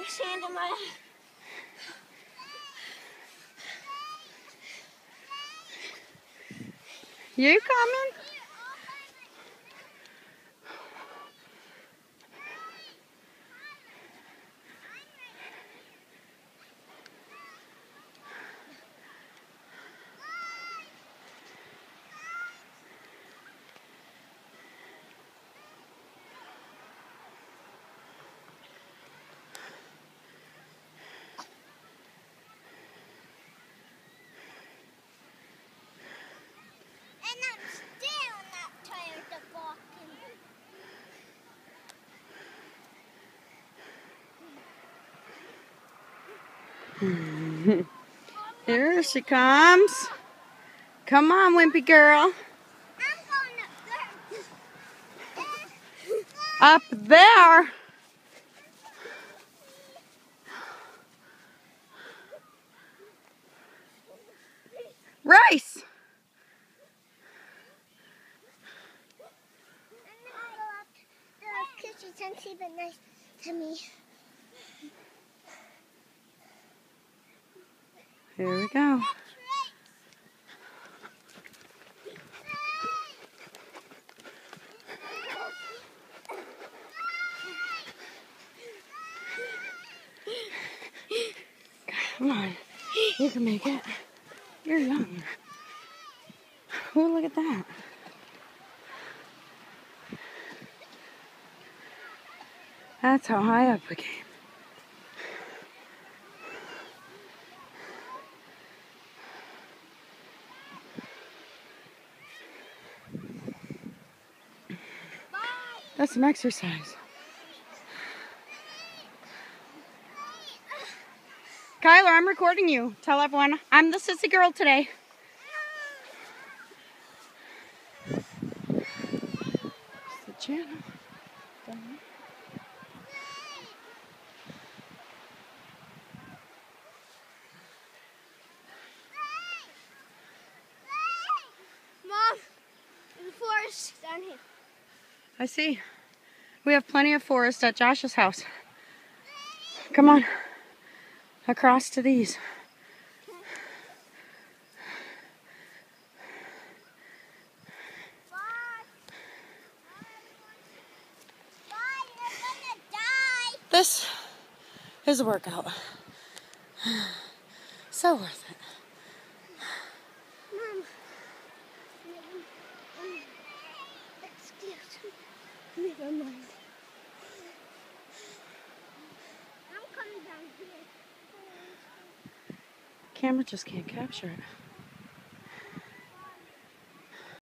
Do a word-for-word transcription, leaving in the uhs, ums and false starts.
There's sand in my... You coming? And I'm still not tired of walking. Here she comes. Come on, wimpy girl. I'm going Up there. Rice. I'm gonna go up the kitchen since he's been nice to me. Here we go. Come on. You can make it. You're young. Oh, look at that. That's how high up we came. That's some exercise. Kyler, I'm recording you. Tell everyone I'm the sissy girl today. It's the channel. Mom, there's a forest down here. I see. We have plenty of forest at Josh's house. Come on. Across to these. This is a workout. So worth it. Mom. Excuse me. Never mind. I'm coming down here. Camera just can't capture it.